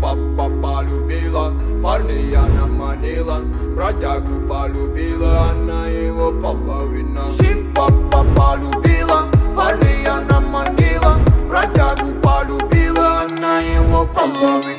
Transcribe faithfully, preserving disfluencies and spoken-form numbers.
папа полюбила, парня она манила, бродягу полюбила, она его половина. Сим папа полюбила, парня она манила, бродягу полюбила, она его половина.